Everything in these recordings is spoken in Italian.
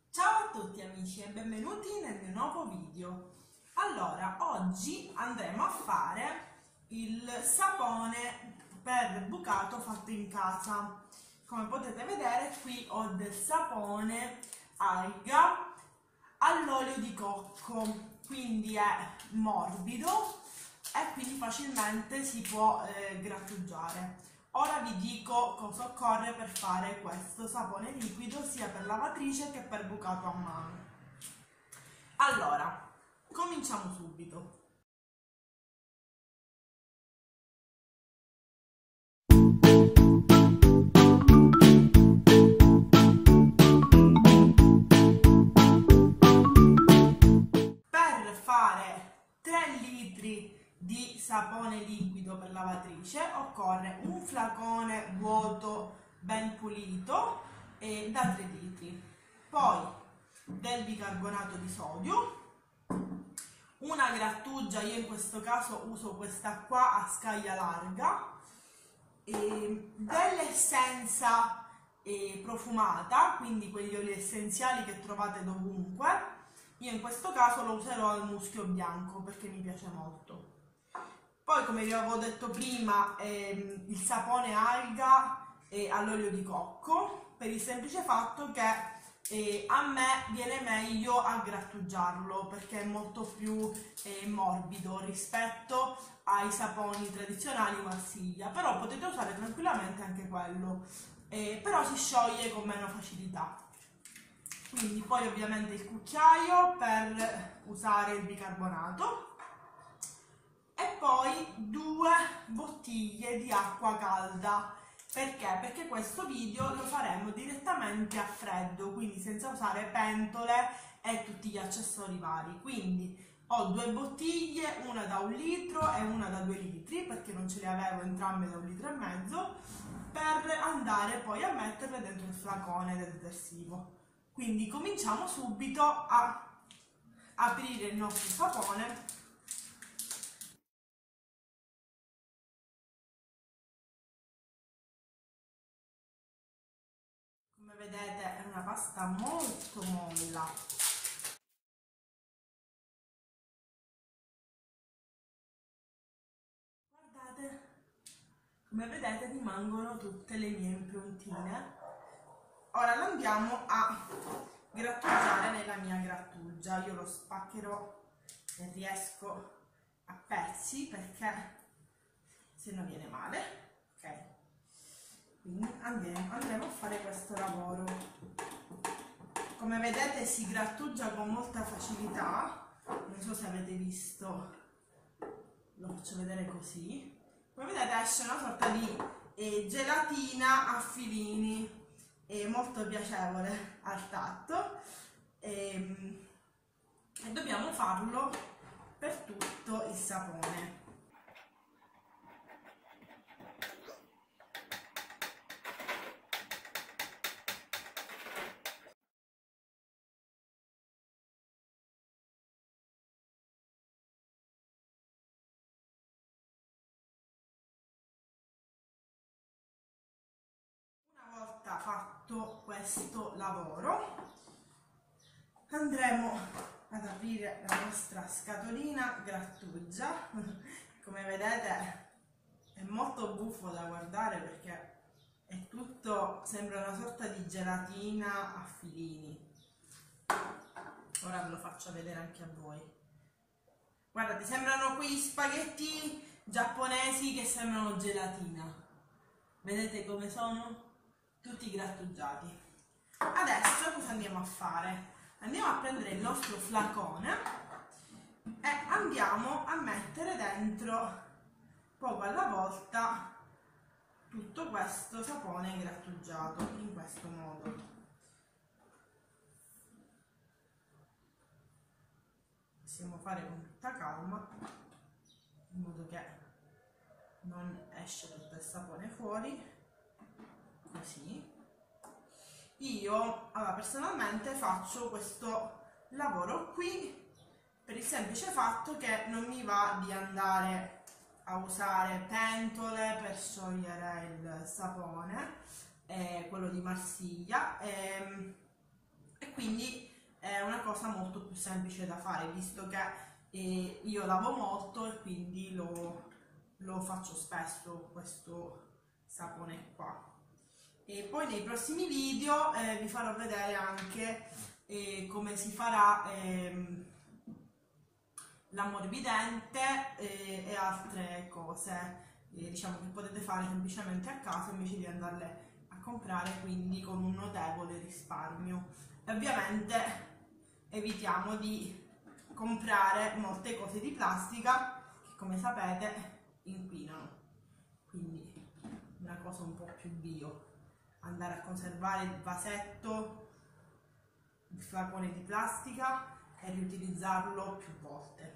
Ciao a tutti amici e benvenuti nel mio nuovo video. Allora, oggi andremo a fare il sapone per bucato fatto in casa. Come potete vedere qui ho del sapone alga all'olio di cocco, quindi è morbido e quindi facilmente si può grattugiare. Ora vi dico cosa occorre per fare questo sapone liquido sia per lavatrice che per bucato a mano. Allora, cominciamo subito. Per fare 3 litri di sapone liquido per lavatrice occorre un flacone vuoto ben pulito da 3 litri, poi del bicarbonato di sodio, una grattugia, io in questo caso uso questa qua a scaglia larga, dell'essenza profumata, quindi quegli oli essenziali che trovate dovunque. Io in questo caso lo userò al muschio bianco perché mi piace molto. Poi, come vi avevo detto prima, il sapone alga all'olio di cocco, per il semplice fatto che a me viene meglio a grattugiarlo perché è molto più morbido rispetto ai saponi tradizionali Marsiglia, però potete usare tranquillamente anche quello, però si scioglie con meno facilità. Quindi poi ovviamente il cucchiaio per usare il bicarbonato e poi 2 bottiglie di acqua calda. Perché? Perché questo video lo faremo direttamente a freddo, quindi senza usare pentole e tutti gli accessori vari. Quindi ho 2 bottiglie, una da 1 litro e una da 2 litri, perché non ce le avevo entrambe da 1,5 litri, per andare poi a metterle dentro il flacone del detersivo. Quindi cominciamo subito a aprire il nostro sapone. Come vedete è una pasta molto molla. Guardate, come vedete rimangono tutte le mie improntine. Ora lo andiamo a grattugiare nella mia grattugia. Io lo spaccherò se riesco a pezzi perché se no viene male. Ok, quindi andremo a fare questo lavoro. Come vedete si grattugia con molta facilità, non so se avete visto, lo faccio vedere così. Come vedete esce una sorta di gelatina a filini, molto piacevole al tatto, e dobbiamo farlo per tutto il sapone. Una volta fatto questo lavoro andremo ad aprire la nostra scatolina grattugia. Come vedete è molto buffo da guardare perché è tutto, sembra una sorta di gelatina a filini. Ora ve lo faccio vedere anche a voi. Guardate, sembrano quegli spaghetti giapponesi che sembrano gelatina. Vedete come sono? Tutti grattugiati. Adesso cosa andiamo a fare? Andiamo a prendere il nostro flacone e andiamo a mettere dentro poco alla volta tutto questo sapone grattugiato in questo modo. Possiamo fare con tutta calma in modo che non esce tutto il sapone fuori, così. Io personalmente faccio questo lavoro qui per il semplice fatto che non mi va di andare a usare pentole per sciogliere il sapone, quello di Marsiglia, e quindi è una cosa molto più semplice da fare, visto che io lavo molto e quindi lo faccio spesso questo sapone qua. E poi nei prossimi video vi farò vedere anche come si farà l'ammorbidente e altre cose diciamo che potete fare semplicemente a casa invece di andarle a comprare, quindi con un notevole risparmio. E ovviamente evitiamo di comprare molte cose di plastica che, come sapete, inquinano, quindi una cosa un po' più bio, andare a conservare il vasetto, il flacone di plastica e riutilizzarlo più volte.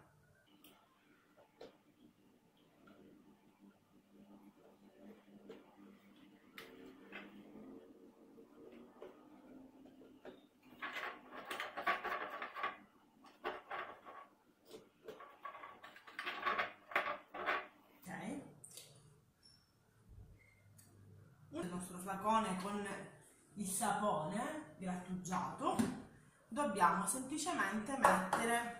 Il nostro flacone con il sapone grattugiato, dobbiamo semplicemente mettere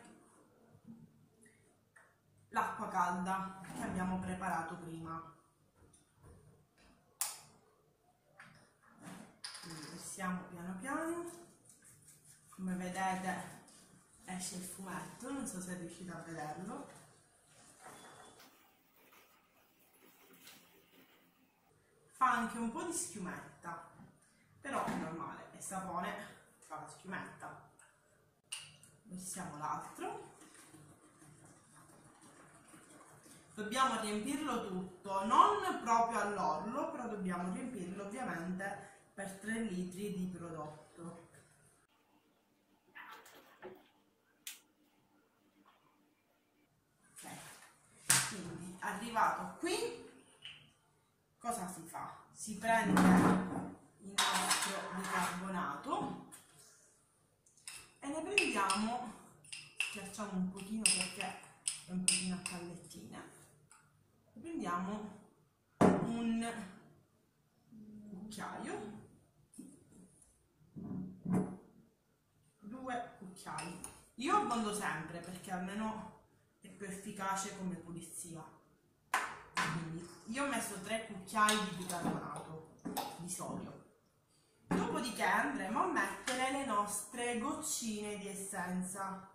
l'acqua calda che abbiamo preparato prima. Quindi versiamo piano piano, come vedete esce il fumetto, non so se riuscite a vederlo. Fa anche un po' di schiumetta, però è normale, è sapone, fa la schiumetta. Versiamo l'altro. Dobbiamo riempirlo tutto, non proprio all'orlo, però dobbiamo riempirlo ovviamente per 3 litri di prodotto. Ok, quindi arrivato qui, cosa si fa? Si prende il nostro bicarbonato e ne prendiamo, schiacciamo un pochino perché è un pochino a pallettine, ne prendiamo un cucchiaio, 2 cucchiai. Io abbondo sempre perché almeno è più efficace come pulizia. Quindi io ho messo 3 cucchiai di bicarbonato di sodio. Dopodiché andremo a mettere le nostre goccine di essenza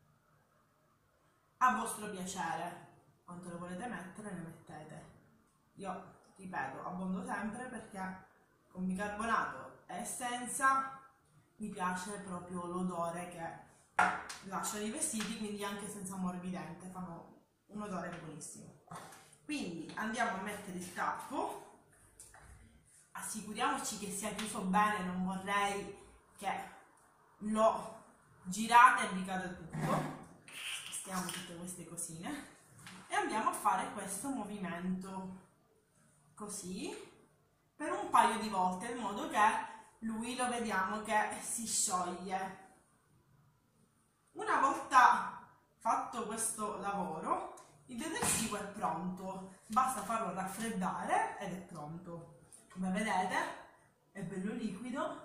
a vostro piacere. Quanto le volete mettere ne mettete. Io ripeto, abbondo sempre perché con bicarbonato e essenza mi piace proprio l'odore che lasciano i vestiti, quindi anche senza ammorbidente fanno un odore buonissimo. Quindi andiamo a mettere il tappo, assicuriamoci che sia chiuso bene, non vorrei che lo girate e vi cade tutto. Spostiamo tutte queste cosine e andiamo a fare questo movimento così per un paio di volte, in modo che lui lo vediamo che si scioglie. Una volta fatto questo lavoro, il detersivo è pronto, basta farlo raffreddare ed è pronto. Come vedete è bello liquido,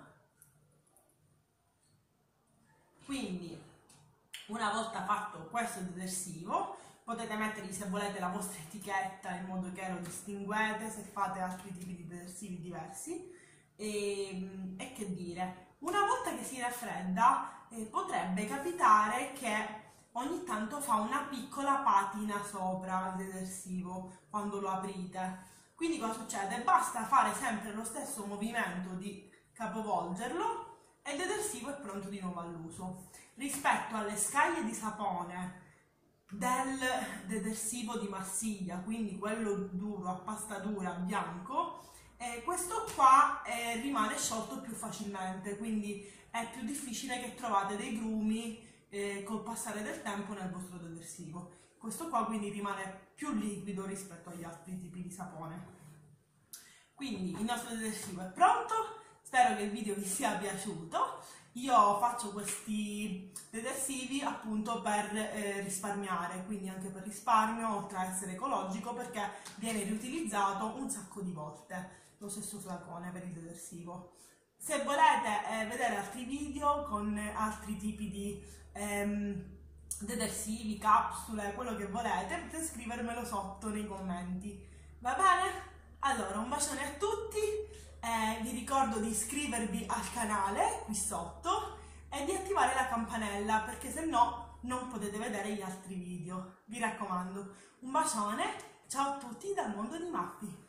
quindi una volta fatto questo detersivo potete mettergli, se volete, la vostra etichetta in modo che lo distinguete se fate altri tipi di detersivi diversi. E che dire, una volta che si raffredda potrebbe capitare che ogni tanto fa una piccola patina sopra il detersivo quando lo aprite. Quindi cosa succede? Basta fare sempre lo stesso movimento di capovolgerlo e il detersivo è pronto di nuovo all'uso. Rispetto alle scaglie di sapone del detersivo di Marsiglia, quindi quello duro, a pasta dura, bianco, questo qua rimane sciolto più facilmente, quindi è più difficile che trovate dei grumi col passare del tempo nel vostro detersivo. Questo qua quindi rimane più liquido rispetto agli altri tipi di sapone. Quindi il nostro detersivo è pronto, spero che il video vi sia piaciuto. Io faccio questi detersivi appunto per risparmiare, quindi anche per risparmio, oltre a essere ecologico, perché viene riutilizzato un sacco di volte lo stesso flacone per il detersivo. Se volete vedere altri video con altri tipi di detersivi, capsule, quello che volete, potete scrivermelo sotto nei commenti. Va bene? Allora, un bacione a tutti, vi ricordo di iscrivervi al canale qui sotto e di attivare la campanella perché se no non potete vedere gli altri video. Vi raccomando, un bacione, ciao a tutti dal mondo di Mappi.